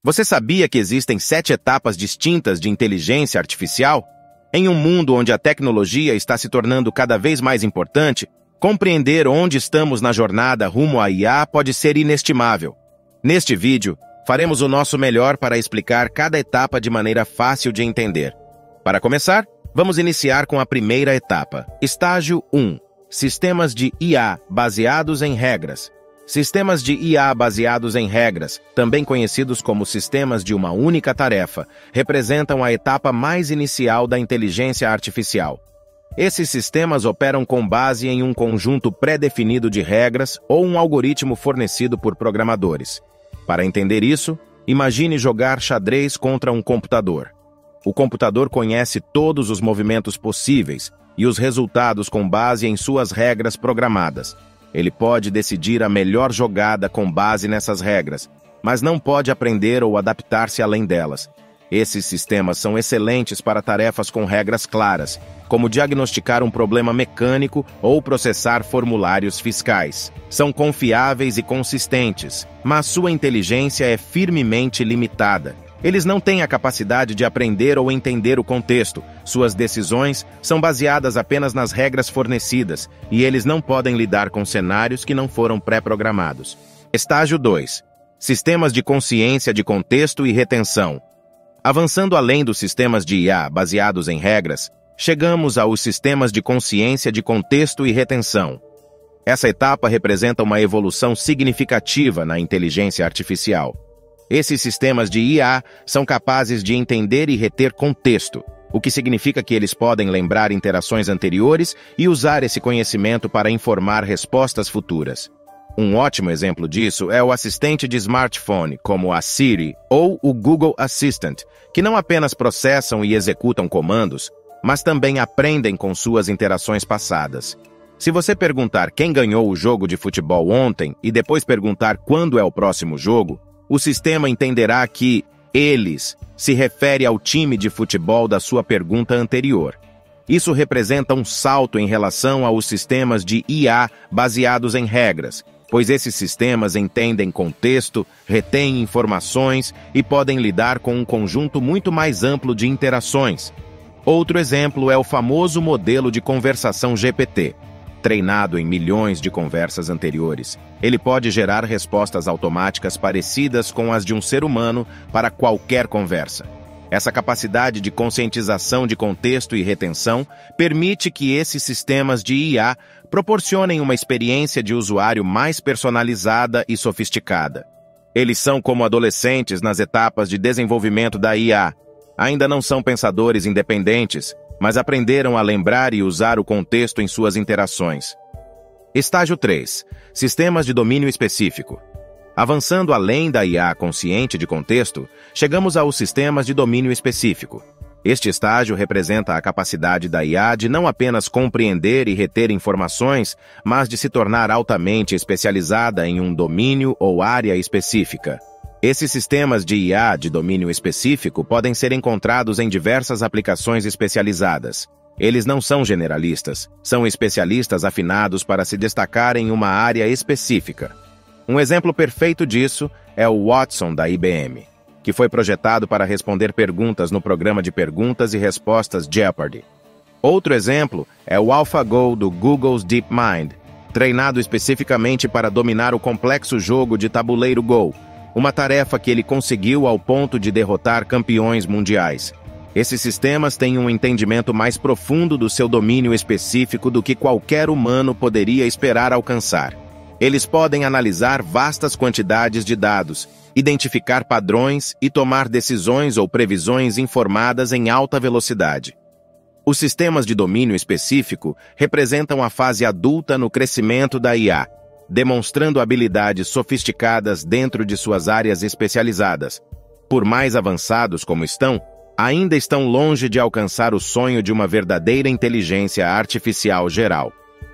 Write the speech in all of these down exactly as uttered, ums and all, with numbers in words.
Você sabia que existem sete etapas distintas de inteligência artificial? Em um mundo onde a tecnologia está se tornando cada vez mais importante, compreender onde estamos na jornada rumo à I A pode ser inestimável. Neste vídeo, faremos o nosso melhor para explicar cada etapa de maneira fácil de entender. Para começar, vamos iniciar com a primeira etapa. Estágio um. Sistemas de I A baseados em regras. Sistemas de I A baseados em regras, também conhecidos como sistemas de uma única tarefa, representam a etapa mais inicial da inteligência artificial. Esses sistemas operam com base em um conjunto pré-definido de regras ou um algoritmo fornecido por programadores. Para entender isso, imagine jogar xadrez contra um computador. O computador conhece todos os movimentos possíveis e os resultados com base em suas regras programadas. Ele pode decidir a melhor jogada com base nessas regras, mas não pode aprender ou adaptar-se além delas. Esses sistemas são excelentes para tarefas com regras claras, como diagnosticar um problema mecânico ou processar formulários fiscais. São confiáveis e consistentes, mas sua inteligência é firmemente limitada. Eles não têm a capacidade de aprender ou entender o contexto. Suas decisões são baseadas apenas nas regras fornecidas, e eles não podem lidar com cenários que não foram pré-programados. Estágio dois. Sistemas de consciência de contexto e retenção. Avançando além dos sistemas de I A baseados em regras, chegamos aos sistemas de consciência de contexto e retenção. Essa etapa representa uma evolução significativa na inteligência artificial. Esses sistemas de I A são capazes de entender e reter contexto, o que significa que eles podem lembrar interações anteriores e usar esse conhecimento para informar respostas futuras. Um ótimo exemplo disso é o assistente de smartphone, como a Siri ou o Google Assistant, que não apenas processam e executam comandos, mas também aprendem com suas interações passadas. Se você perguntar quem ganhou o jogo de futebol ontem e depois perguntar quando é o próximo jogo, o sistema entenderá que eles se refere ao time de futebol da sua pergunta anterior. Isso representa um salto em relação aos sistemas de I A baseados em regras, pois esses sistemas entendem contexto, retêm informações e podem lidar com um conjunto muito mais amplo de interações. Outro exemplo é o famoso modelo de conversação G P T. Treinado em milhões de conversas anteriores, ele pode gerar respostas automáticas parecidas com as de um ser humano para qualquer conversa. Essa capacidade de conscientização de contexto e retenção permite que esses sistemas de I A proporcionem uma experiência de usuário mais personalizada e sofisticada. Eles são como adolescentes nas etapas de desenvolvimento da I A. Ainda não são pensadores independentes, mas aprenderam a lembrar e usar o contexto em suas interações. Estágio três. Sistemas de domínio específico. Avançando além da I A consciente de contexto, chegamos aos sistemas de domínio específico. Este estágio representa a capacidade da I A de não apenas compreender e reter informações, mas de se tornar altamente especializada em um domínio ou área específica. Esses sistemas de I A de domínio específico podem ser encontrados em diversas aplicações especializadas. Eles não são generalistas, são especialistas afinados para se destacar em uma área específica. Um exemplo perfeito disso é o Watson da I B M, que foi projetado para responder perguntas no programa de perguntas e respostas Jeopardy. Outro exemplo é o AlphaGo do Google's DeepMind, treinado especificamente para dominar o complexo jogo de tabuleiro Go, uma tarefa que ele conseguiu ao ponto de derrotar campeões mundiais. Esses sistemas têm um entendimento mais profundo do seu domínio específico do que qualquer humano poderia esperar alcançar. Eles podem analisar vastas quantidades de dados, identificar padrões e tomar decisões ou previsões informadas em alta velocidade. Os sistemas de domínio específico representam a fase adulta no crescimento da I A, demonstrando habilidades sofisticadas dentro de suas áreas especializadas. Por mais avançados como estão, ainda estão longe de alcançar o sonho de uma verdadeira inteligência artificial geral.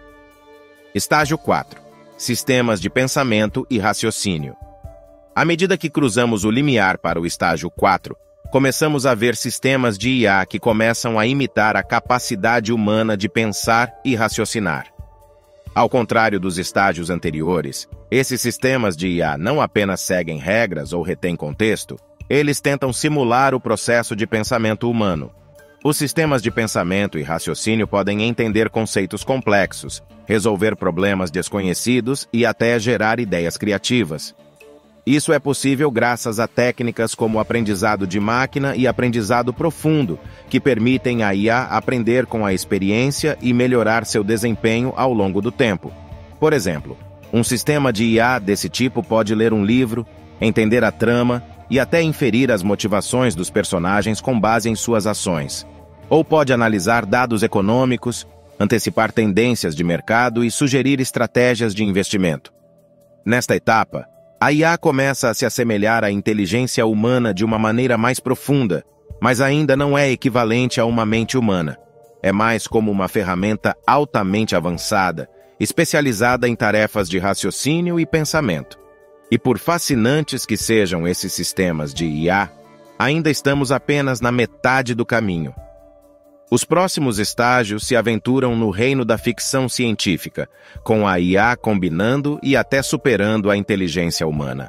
Estágio quatro. Sistemas de pensamento e raciocínio. À medida que cruzamos o limiar para o estágio quatro, começamos a ver sistemas de I A que começam a imitar a capacidade humana de pensar e raciocinar. Ao contrário dos estágios anteriores, esses sistemas de I A não apenas seguem regras ou retêm contexto, Eles tentam simular o processo de pensamento humano. Os sistemas de pensamento e raciocínio podem entender conceitos complexos, resolver problemas desconhecidos e até gerar ideias criativas. Isso é possível graças a técnicas como aprendizado de máquina e aprendizado profundo, que permitem à I A aprender com a experiência e melhorar seu desempenho ao longo do tempo. Por exemplo, um sistema de I A desse tipo pode ler um livro, entender a trama e até inferir as motivações dos personagens com base em suas ações. Ou pode analisar dados econômicos, antecipar tendências de mercado e sugerir estratégias de investimento. Nesta etapa, a I A começa a se assemelhar à inteligência humana de uma maneira mais profunda, mas ainda não é equivalente a uma mente humana. É mais como uma ferramenta altamente avançada, especializada em tarefas de raciocínio e pensamento. E por fascinantes que sejam esses sistemas de I A, ainda estamos apenas na metade do caminho. Os próximos estágios se aventuram no reino da ficção científica, com a I A combinando e até superando a inteligência humana.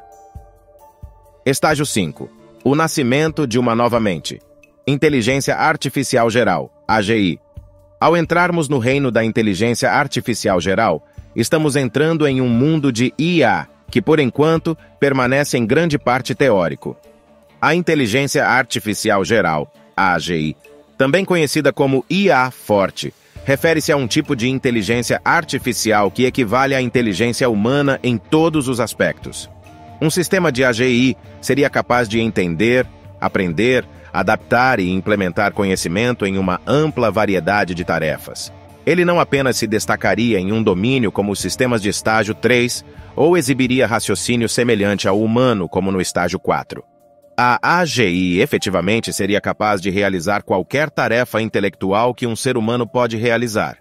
Estágio cinco. O nascimento de uma nova mente. Inteligência Artificial Geral, A G I. Ao entrarmos no reino da inteligência artificial geral, estamos entrando em um mundo de I A, que por enquanto permanece em grande parte teórico. A inteligência artificial geral, A G I, também conhecida como I A forte, refere-se a um tipo de inteligência artificial que equivale à inteligência humana em todos os aspectos. Um sistema de A G I seria capaz de entender, aprender, adaptar e implementar conhecimento em uma ampla variedade de tarefas. Ele não apenas se destacaria em um domínio como os sistemas de estágio três, ou exibiria raciocínio semelhante ao humano, como no estágio quatro. A A G I efetivamente seria capaz de realizar qualquer tarefa intelectual que um ser humano pode realizar.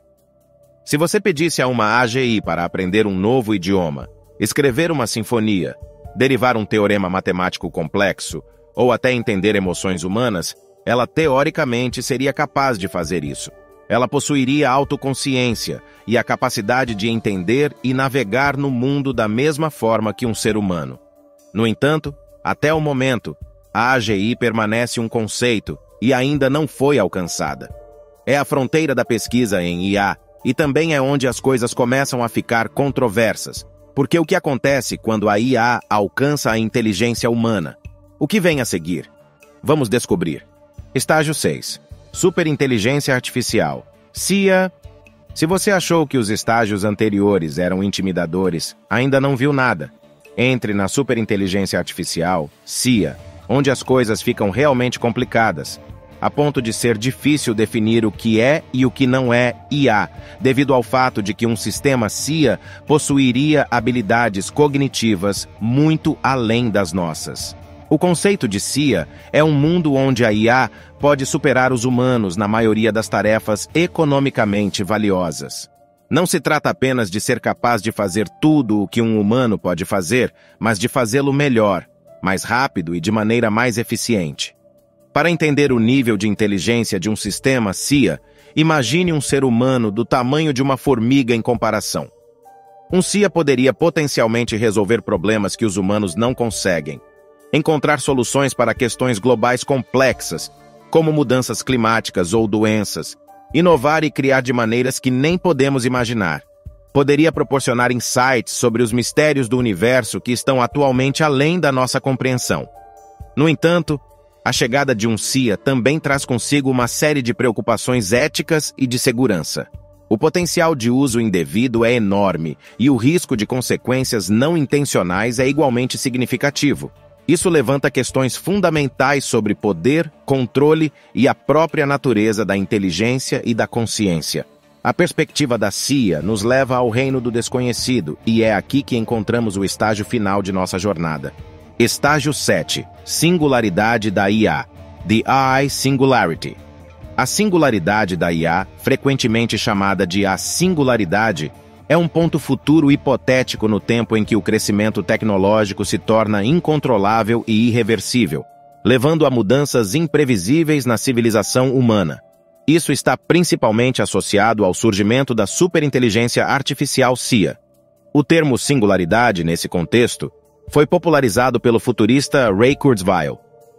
Se você pedisse a uma A G I para aprender um novo idioma, escrever uma sinfonia, derivar um teorema matemático complexo, ou até entender emoções humanas, ela teoricamente seria capaz de fazer isso. Ela possuiria autoconsciência e a capacidade de entender e navegar no mundo da mesma forma que um ser humano. No entanto, até o momento, a A G I permanece um conceito e ainda não foi alcançada. É a fronteira da pesquisa em I A e também é onde as coisas começam a ficar controversas, porque o que acontece quando a I A alcança a inteligência humana? O que vem a seguir? Vamos descobrir. Estágio seis. Superinteligência Artificial. S I A. Se você achou que os estágios anteriores eram intimidadores, ainda não viu nada. Entre na superinteligência artificial, S I A, onde as coisas ficam realmente complicadas, a ponto de ser difícil definir o que é e o que não é I A, devido ao fato de que um sistema S I A possuiria habilidades cognitivas muito além das nossas. O conceito de S I A é um mundo onde a I A pode superar os humanos na maioria das tarefas economicamente valiosas. Não se trata apenas de ser capaz de fazer tudo o que um humano pode fazer, mas de fazê-lo melhor, mais rápido e de maneira mais eficiente. Para entender o nível de inteligência de um sistema S I A, imagine um ser humano do tamanho de uma formiga em comparação. Um S I A poderia potencialmente resolver problemas que os humanos não conseguem, encontrar soluções para questões globais complexas, como mudanças climáticas ou doenças, inovar e criar de maneiras que nem podemos imaginar. Poderia proporcionar insights sobre os mistérios do universo que estão atualmente além da nossa compreensão. No entanto, a chegada de um S I A também traz consigo uma série de preocupações éticas e de segurança. O potencial de uso indevido é enorme e o risco de consequências não intencionais é igualmente significativo. Isso levanta questões fundamentais sobre poder, controle e a própria natureza da inteligência e da consciência. A perspectiva da S I A nos leva ao reino do desconhecido, e é aqui que encontramos o estágio final de nossa jornada. Estágio sete. Singularidade da I A. The A I Singularity. A singularidade da I A, frequentemente chamada de a singularidade, é um ponto futuro hipotético no tempo em que o crescimento tecnológico se torna incontrolável e irreversível, levando a mudanças imprevisíveis na civilização humana. Isso está principalmente associado ao surgimento da superinteligência artificial S I A. O termo singularidade, nesse contexto, foi popularizado pelo futurista Ray Kurzweil.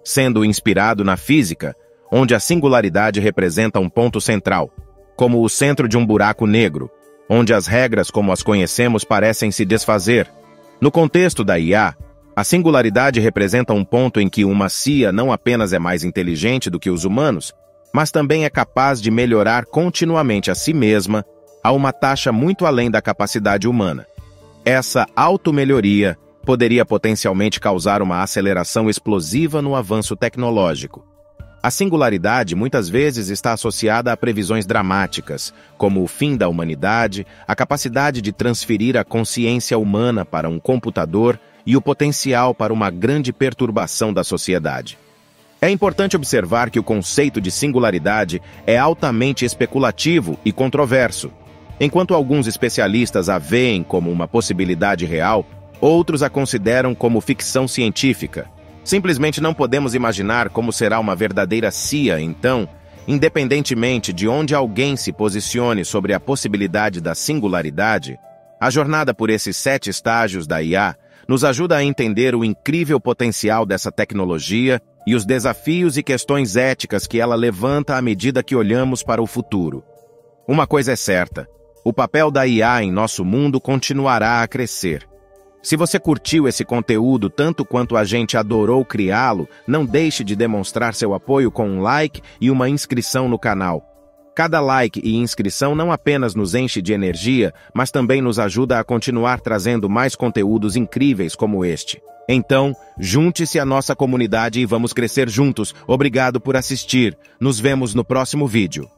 sendo inspirado na física, onde a singularidade representa um ponto central, como o centro de um buraco negro, onde as regras como as conhecemos parecem se desfazer. No contexto da I A, a singularidade representa um ponto em que uma C I A não apenas é mais inteligente do que os humanos, mas também é capaz de melhorar continuamente a si mesma a uma taxa muito além da capacidade humana. Essa automelhoria poderia potencialmente causar uma aceleração explosiva no avanço tecnológico. A singularidade muitas vezes está associada a previsões dramáticas, como o fim da humanidade, a capacidade de transferir a consciência humana para um computador e o potencial para uma grande perturbação da sociedade. É importante observar que o conceito de singularidade é altamente especulativo e controverso. Enquanto alguns especialistas a veem como uma possibilidade real, outros a consideram como ficção científica. Simplesmente não podemos imaginar como será uma verdadeira C I A, então, independentemente de onde alguém se posicione sobre a possibilidade da singularidade, a jornada por esses sete estágios da I A nos ajuda a entender o incrível potencial dessa tecnologia e os desafios e questões éticas que ela levanta à medida que olhamos para o futuro. Uma coisa é certa, o papel da I A em nosso mundo continuará a crescer. Se você curtiu esse conteúdo tanto quanto a gente adorou criá-lo, não deixe de demonstrar seu apoio com um like e uma inscrição no canal. Cada like e inscrição não apenas nos enche de energia, mas também nos ajuda a continuar trazendo mais conteúdos incríveis como este. Então, junte-se à nossa comunidade e vamos crescer juntos. Obrigado por assistir. Nos vemos no próximo vídeo.